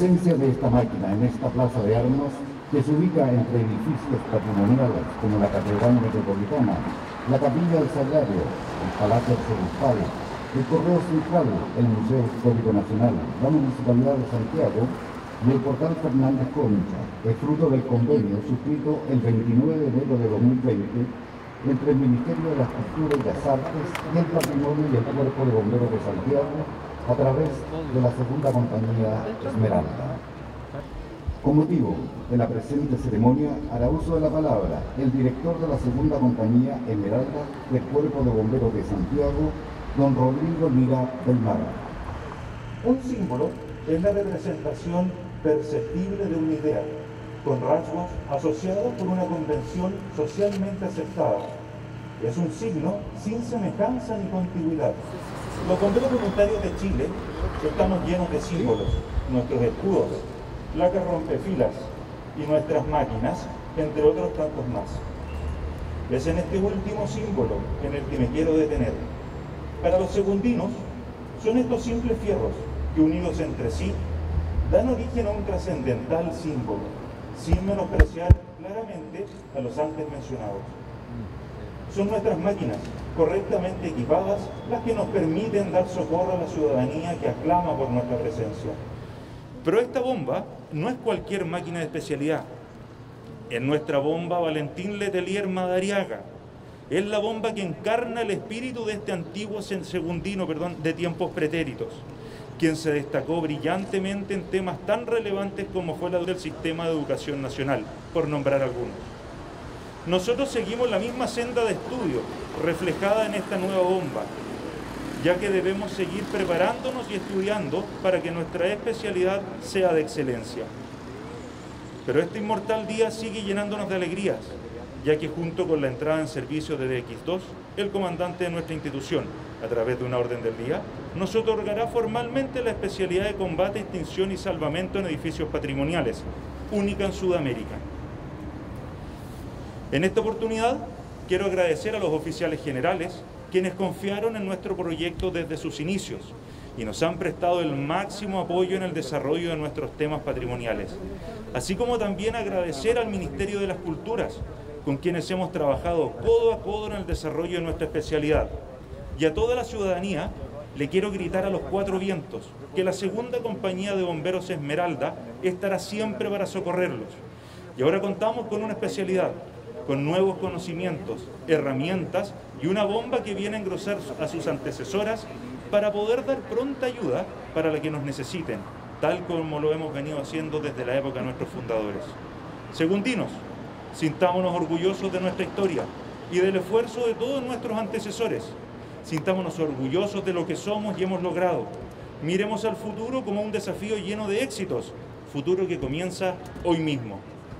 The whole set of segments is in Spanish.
presencia de esta máquina en esta plaza de armas, que se ubica entre edificios patrimoniales como la Catedral Metropolitana, la Capilla del Sagrario, el Palacio Arzobispal, el Correo Central, el Museo Histórico Nacional, la Municipalidad de Santiago y el Portal Fernández Concha, es fruto del convenio suscrito el 29 de enero de 2020 entre el Ministerio de las Culturas y las Artes y el Patrimonio y el Cuerpo de Bomberos de Santiago a través de la segunda compañía Esmeralda. Con motivo de la presente ceremonia, hará uso de la palabra el director de la segunda compañía Esmeralda del Cuerpo de Bomberos de Santiago, don Rodrigo Lira del Mar. Un símbolo es la representación perceptible de una idea, con rasgos asociados por una convención socialmente aceptada. Es un signo sin semejanza ni contigüidad. Los bomberos voluntarios de Chile estamos llenos de símbolos, nuestros escudos, placas rompefilas y nuestras máquinas, entre otros tantos más. Es en este último símbolo en el que me quiero detener. Para los segundinos, son estos simples fierros que, unidos entre sí, dan origen a un trascendental símbolo, sin menospreciar claramente a los antes mencionados. Son nuestras máquinas, correctamente equipadas, las que nos permiten dar socorro a la ciudadanía que aclama por nuestra presencia. Pero esta bomba no es cualquier máquina de especialidad. Es nuestra bomba Valentín Letelier Madariaga. Es la bomba que encarna el espíritu de este antiguo segundino, de tiempos pretéritos, quien se destacó brillantemente en temas tan relevantes como fue la del sistema de educación nacional, por nombrar algunos. Nosotros seguimos la misma senda de estudio reflejada en esta nueva bomba, ya que debemos seguir preparándonos y estudiando para que nuestra especialidad sea de excelencia. Pero este inmortal día sigue llenándonos de alegrías, ya que junto con la entrada en servicio de BX2, el comandante de nuestra institución, a través de una orden del día, nos otorgará formalmente la especialidad de combate, extinción y salvamento en edificios patrimoniales, única en Sudamérica. En esta oportunidad, quiero agradecer a los oficiales generales, quienes confiaron en nuestro proyecto desde sus inicios y nos han prestado el máximo apoyo en el desarrollo de nuestros temas patrimoniales, así como también agradecer al Ministerio de las Culturas, con quienes hemos trabajado codo a codo en el desarrollo de nuestra especialidad. Y a toda la ciudadanía le quiero gritar a los cuatro vientos que la segunda compañía de bomberos Esmeralda estará siempre para socorrerlos. Y ahora contamos con una especialidad, con nuevos conocimientos, herramientas y una bomba que viene a engrosar a sus antecesoras para poder dar pronta ayuda para la que nos necesiten, tal como lo hemos venido haciendo desde la época de nuestros fundadores. Segundinos, sintámonos orgullosos de nuestra historia y del esfuerzo de todos nuestros antecesores. Sintámonos orgullosos de lo que somos y hemos logrado. Miremos al futuro como un desafío lleno de éxitos, futuro que comienza hoy mismo.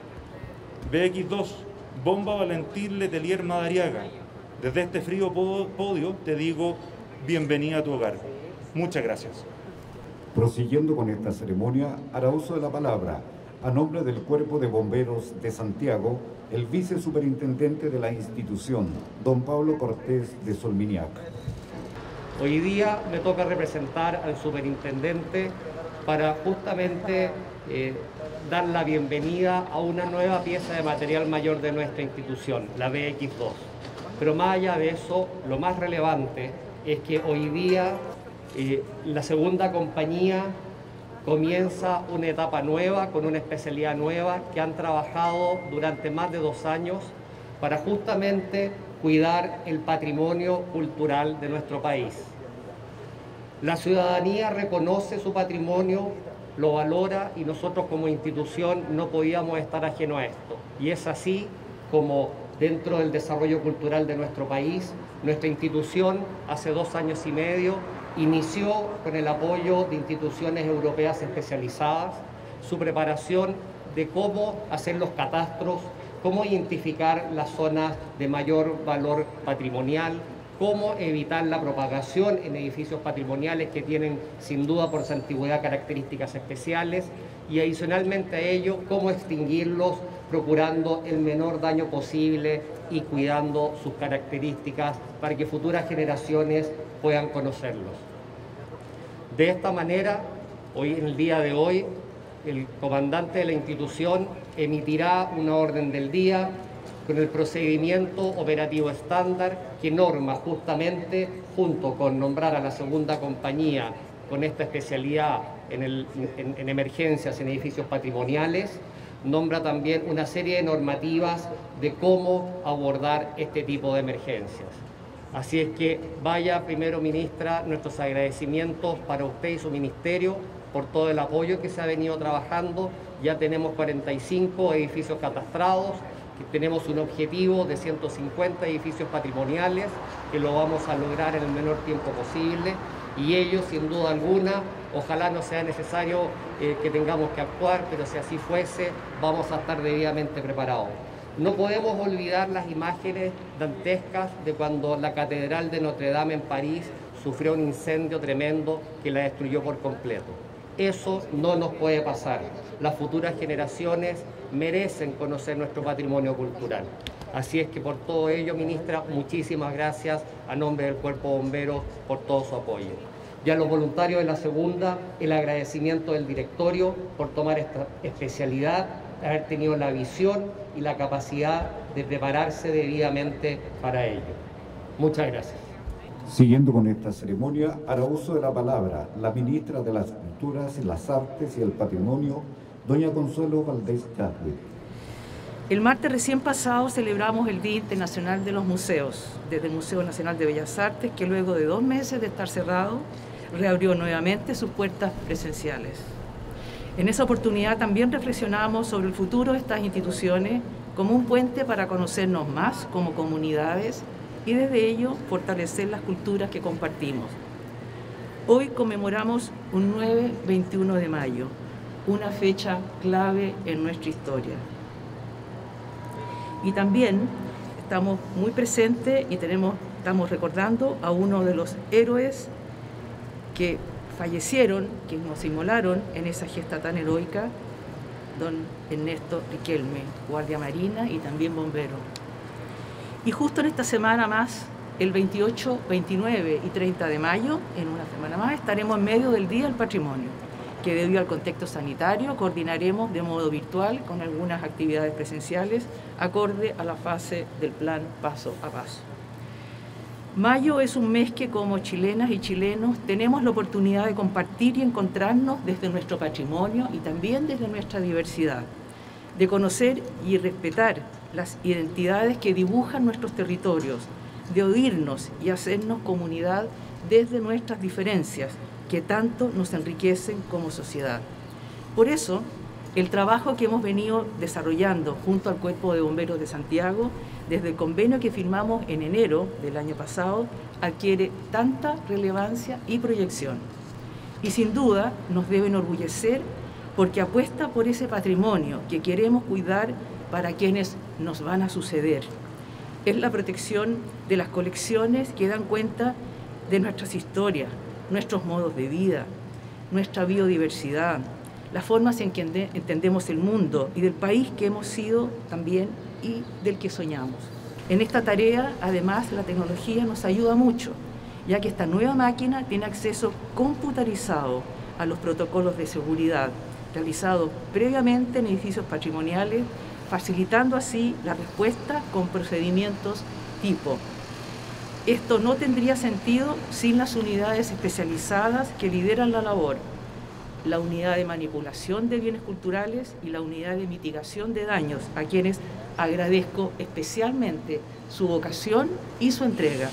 BX2, bomba Valentín Letelier Madariaga. Desde este frío podio te digo, bienvenida a tu hogar. Muchas gracias. Prosiguiendo con esta ceremonia, hará uso de la palabra, a nombre del Cuerpo de Bomberos de Santiago, el vicesuperintendente de la institución, don Pablo Cortés de Solminiac. Hoy día me toca representar al superintendente para justamente dar la bienvenida a una nueva pieza de material mayor de nuestra institución, la BX2. Pero más allá de eso, lo más relevante es que hoy día la segunda compañía comienza una etapa nueva, con una especialidad nueva, que han trabajado durante más de 2 años para justamente cuidar el patrimonio cultural de nuestro país. La ciudadanía reconoce su patrimonio, lo valora y nosotros como institución no podíamos estar ajenos a esto. Y es así como dentro del desarrollo cultural de nuestro país, nuestra institución hace 2 años y medio inició con el apoyo de instituciones europeas especializadas, su preparación de cómo hacer los catastros, cómo identificar las zonas de mayor valor patrimonial, cómo evitar la propagación en edificios patrimoniales que tienen sin duda por su antigüedad características especiales y adicionalmente a ello cómo extinguirlos procurando el menor daño posible y cuidando sus características para que futuras generaciones puedan conocerlos. De esta manera, hoy en el día de hoy, el comandante de la institución emitirá una orden del día con el procedimiento operativo estándar que norma justamente, junto con nombrar a la segunda compañía con esta especialidad en emergencias en edificios patrimoniales, nombra también una serie de normativas de cómo abordar este tipo de emergencias. Así es que vaya, primero ministra, nuestros agradecimientos para usted y su ministerio por todo el apoyo que se ha venido trabajando. Ya tenemos 45 edificios catastrados, tenemos un objetivo de 150 edificios patrimoniales que lo vamos a lograr en el menor tiempo posible, y ello, sin duda alguna, ojalá no sea necesario que tengamos que actuar, pero si así fuese, vamos a estar debidamente preparados. No podemos olvidar las imágenes dantescas de cuando la Catedral de Notre Dame en París sufrió un incendio tremendo que la destruyó por completo. Eso no nos puede pasar. Las futuras generaciones merecen conocer nuestro patrimonio cultural. Así es que por todo ello, ministra, muchísimas gracias a nombre del Cuerpo de Bomberos por todo su apoyo. Y a los voluntarios de la segunda, el agradecimiento del directorio por tomar esta especialidad, haber tenido la visión y la capacidad de prepararse debidamente para ello. Muchas gracias. Siguiendo con esta ceremonia, hará uso de la palabra la ministra de las Culturas, las Artes y el Patrimonio, doña Consuelo Valdés Chadwick. El martes recién pasado celebramos el Día Internacional de los Museos, desde el Museo Nacional de Bellas Artes, que luego de 2 meses de estar cerrado, reabrió nuevamente sus puertas presenciales. En esa oportunidad también reflexionamos sobre el futuro de estas instituciones como un puente para conocernos más como comunidades y desde ello fortalecer las culturas que compartimos. Hoy conmemoramos un 9-21 de mayo, una fecha clave en nuestra historia. Y también estamos muy presentes y estamos recordando a uno de los héroes que fallecieron, que nos inmolaron en esa gesta tan heroica, don Ernesto Riquelme, guardia marina y también bombero. Y justo en esta semana más, el 28, 29 y 30 de mayo, en una semana más, estaremos en medio del Día del Patrimonio, que debido al contexto sanitario coordinaremos de modo virtual con algunas actividades presenciales acorde a la fase del plan paso a paso. Mayo es un mes que como chilenas y chilenos tenemos la oportunidad de compartir y encontrarnos desde nuestro patrimonio y también desde nuestra diversidad, de conocer y respetar las identidades que dibujan nuestros territorios, de oírnos y hacernos comunidad desde nuestras diferencias que tanto nos enriquecen como sociedad. Por eso, el trabajo que hemos venido desarrollando junto al Cuerpo de Bomberos de Santiago, desde el convenio que firmamos en enero del año pasado, adquiere tanta relevancia y proyección. Y sin duda nos debe enorgullecer porque apuesta por ese patrimonio que queremos cuidar para quienes nos van a suceder. Es la protección de las colecciones que dan cuenta de nuestras historias, nuestros modos de vida, nuestra biodiversidad, las formas en que entendemos el mundo y del país que hemos sido también y del que soñamos. En esta tarea, además, la tecnología nos ayuda mucho, ya que esta nueva máquina tiene acceso computarizado a los protocolos de seguridad realizados previamente en edificios patrimoniales, facilitando así la respuesta con procedimientos tipo. Esto no tendría sentido sin las unidades especializadas que lideran la labor, la unidad de manipulación de bienes culturales y la unidad de mitigación de daños, a quienes agradezco especialmente su vocación y su entrega.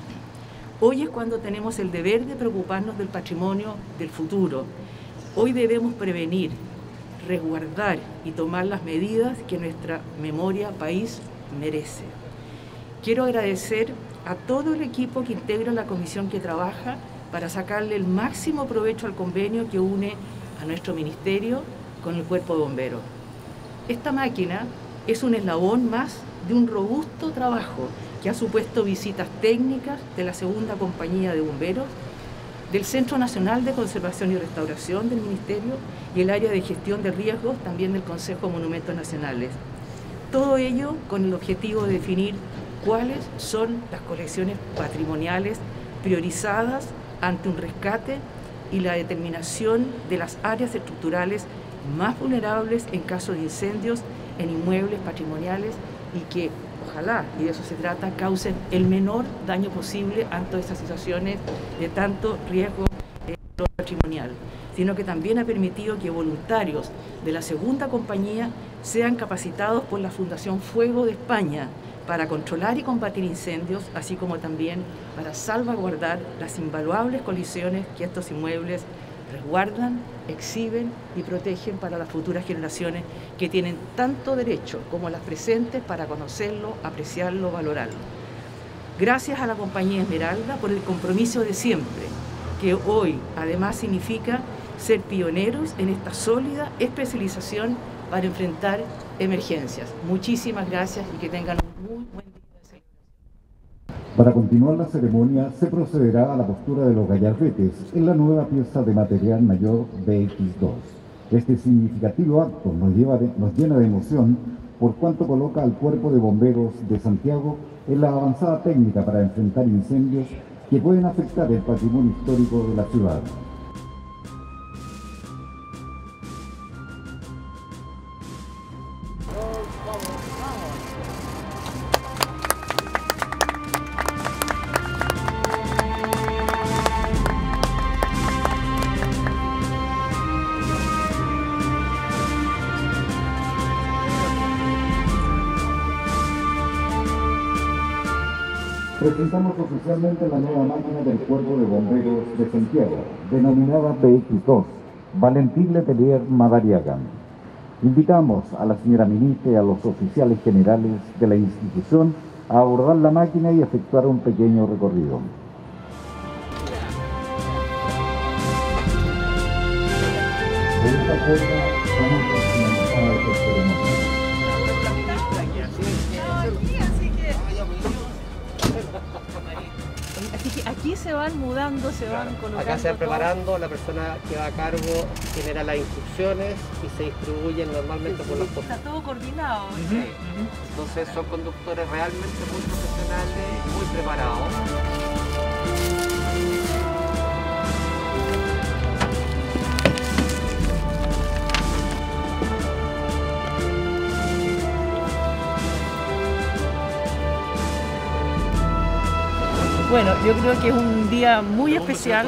Hoy es cuando tenemos el deber de preocuparnos del patrimonio del futuro. Hoy debemos prevenir, resguardar y tomar las medidas que nuestra memoria país merece. Quiero agradecer a todo el equipo que integra la comisión que trabaja para sacarle el máximo provecho al convenio que une a nuestro ministerio con el Cuerpo de Bomberos. Esta máquina es un eslabón más de un robusto trabajo que ha supuesto visitas técnicas de la segunda compañía de bomberos, del Centro Nacional de Conservación y Restauración del Ministerio y el área de gestión de riesgos también del Consejo de Monumentos Nacionales. Todo ello con el objetivo de definir cuáles son las colecciones patrimoniales priorizadas ante un rescate y la determinación de las áreas estructurales más vulnerables en caso de incendios en inmuebles patrimoniales y que ojalá, y de eso se trata, causen el menor daño posible ante estas situaciones de tanto riesgo patrimonial, sino que también ha permitido que voluntarios de la segunda compañía sean capacitados por la Fundación Fuego de España para controlar y combatir incendios, así como también para salvaguardar las invaluables colecciones que estos inmuebles resguardan, exhiben y protegen para las futuras generaciones que tienen tanto derecho como las presentes para conocerlo, apreciarlo, valorarlo. Gracias a la compañía Esmeralda por el compromiso de siempre, que hoy además significa ser pioneros en esta sólida especialización para enfrentar emergencias. Muchísimas gracias y que tengan un muy buen día de celebración. Para continuar la ceremonia se procederá a la postura de los gallardetes en la nueva pieza de material mayor BX2. Este significativo acto nos llena de emoción por cuanto coloca al Cuerpo de Bomberos de Santiago en la avanzada técnica para enfrentar incendios que pueden afectar el patrimonio histórico de la ciudad. Presentamos oficialmente la nueva máquina del Cuerpo de Bomberos de Santiago, denominada BX2, Valentín Letelier Madariaga. Invitamos a la señora ministra y a los oficiales generales de la institución a abordar la máquina y efectuar un pequeño recorrido. De esta forma, vamos a finalizar esta ceremonia. Así que aquí se van mudando, se van colocando. Acá se va preparando, la persona que va a cargo genera las instrucciones y se distribuyen normalmente por las cosas. Está todo coordinado. Entonces son conductores realmente muy profesionales, muy preparados. Bueno, yo creo que es un día muy especial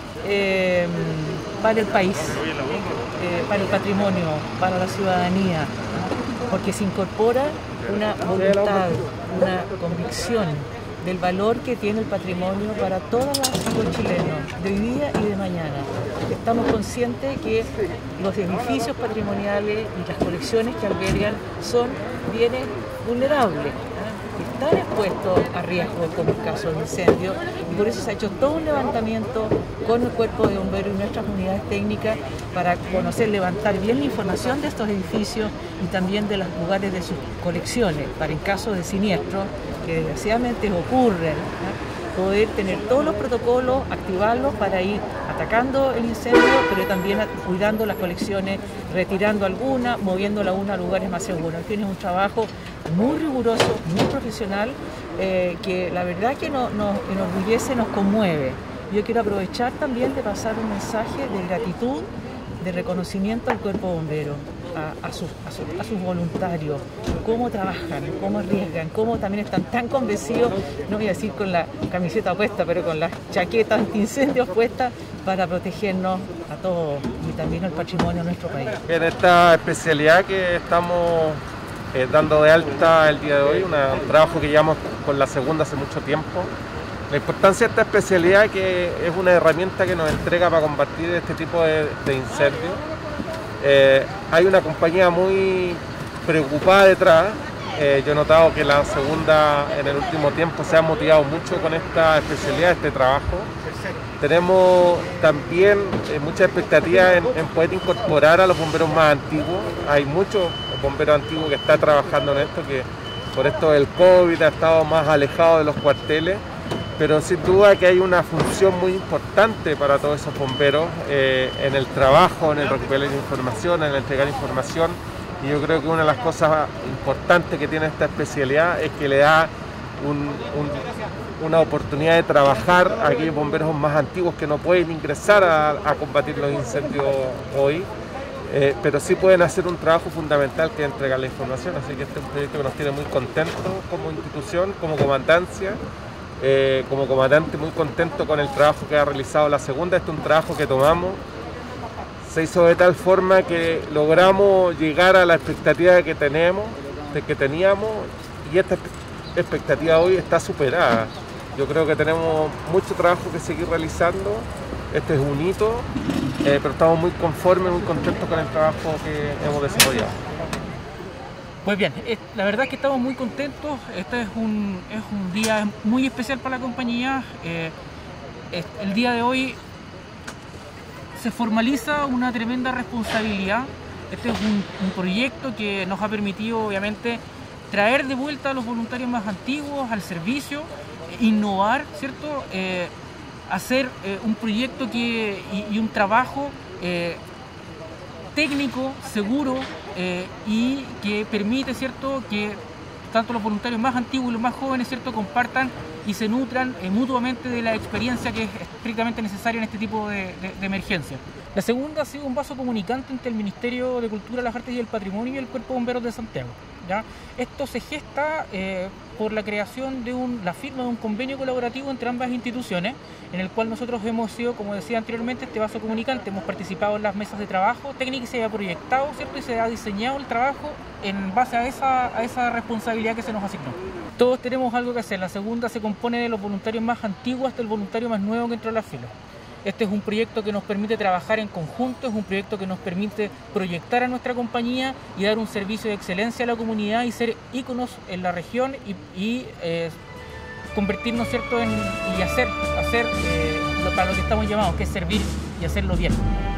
para el país, para el patrimonio, para la ciudadanía, porque se incorpora una voluntad, una convicción del valor que tiene el patrimonio para todos los chilenos, de hoy día y de mañana. Estamos conscientes que los edificios patrimoniales y las colecciones que albergan son bienes vulnerables, están expuestos a riesgo como el caso de incendio, y por eso se ha hecho todo un levantamiento con el Cuerpo de Bomberos y nuestras unidades técnicas para conocer, levantar bien la información de estos edificios y también de los lugares de sus colecciones, para en caso de siniestro, que desgraciadamente ocurren, poder tener todos los protocolos, activarlos para ir atacando el incendio, pero también cuidando las colecciones, retirando algunas, moviéndola una a lugares más seguros. Tienes un trabajo muy riguroso, muy profesional, que la verdad que nos enorgullece, nos conmueve. Yo quiero aprovechar también de pasar un mensaje de gratitud, de reconocimiento al Cuerpo de Bomberos, a sus voluntarios, cómo trabajan, cómo arriesgan, cómo también están tan convencidos, no voy a decir con la camiseta puesta, pero con las chaquetas antiincendios puestas para protegernos a todos y también al patrimonio de nuestro país. En esta especialidad que estamos dando de alta el día de hoy, un trabajo que llevamos con la segunda hace mucho tiempo. La importancia de esta especialidad es que es una herramienta que nos entrega para combatir este tipo de incendios. Hay una compañía muy preocupada detrás. Yo he notado que la segunda en el último tiempo se ha motivado mucho con esta especialidad, este trabajo. Tenemos también mucha expectativa en poder incorporar a los bomberos más antiguos. Hay muchos bomberos antiguos que están trabajando en esto, que por esto del COVID ha estado más alejado de los cuarteles, pero sin duda que hay una función muy importante para todos esos bomberos en el trabajo, en el recuperar información, en el entregar información. Y yo creo que una de las cosas importantes que tiene esta especialidad es que le da una oportunidad de trabajar a aquellos bomberos más antiguos que no pueden ingresar a combatir los incendios hoy. pero sí pueden hacer un trabajo fundamental que es entregar la información, así que este es un proyecto que nos tiene muy contentos como institución, como comandancia, como comandante muy contento con el trabajo que ha realizado la segunda. Este es un trabajo que tomamos, se hizo de tal forma que logramos llegar a la expectativa que teníamos, y esta expectativa hoy está superada. Yo creo que tenemos mucho trabajo que seguir realizando. Este es un hito, pero estamos muy conformes, muy contentos con el trabajo que hemos desarrollado. Pues bien, la verdad es que estamos muy contentos. Este es un día muy especial para la compañía. El día de hoy se formaliza una tremenda responsabilidad. Este es un proyecto que nos ha permitido, obviamente, traer de vuelta a los voluntarios más antiguos al servicio, innovar, ¿cierto? Hacer un proyecto y un trabajo técnico, seguro, y que permite, ¿cierto?, que tanto los voluntarios más antiguos y los más jóvenes, ¿cierto?, compartan y se nutran mutuamente de la experiencia que es estrictamente necesaria en este tipo de emergencia. La segunda ha sido un vaso comunicante entre el Ministerio de Cultura, las Artes y el Patrimonio y el Cuerpo de Bomberos de Santiago, ¿ya? Esto se gesta por la creación de la firma de un convenio colaborativo entre ambas instituciones, en el cual nosotros hemos sido, como decía anteriormente, este vaso comunicante. Hemos participado en las mesas de trabajo técnico y se ha proyectado, ¿cierto?, y se ha diseñado el trabajo en base a esa responsabilidad que se nos asignó. Todos tenemos algo que hacer. La segunda se compone de los voluntarios más antiguos hasta el voluntario más nuevo que entró a las filas. Este es un proyecto que nos permite trabajar en conjunto, es un proyecto que nos permite proyectar a nuestra compañía y dar un servicio de excelencia a la comunidad y ser íconos en la región y convertirnos, ¿cierto?, y hacer para lo que estamos llamados, que es servir y hacerlo bien.